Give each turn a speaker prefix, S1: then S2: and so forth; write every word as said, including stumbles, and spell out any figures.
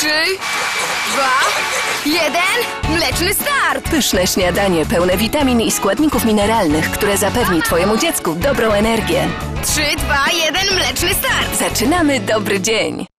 S1: Trzy, dwa, jeden, mleczny start!
S2: Pyszne śniadanie pełne witamin i składników mineralnych, które zapewni twojemu dziecku dobrą energię.
S1: Trzy, dwa, jeden, mleczny start!
S2: Zaczynamy dobry dzień.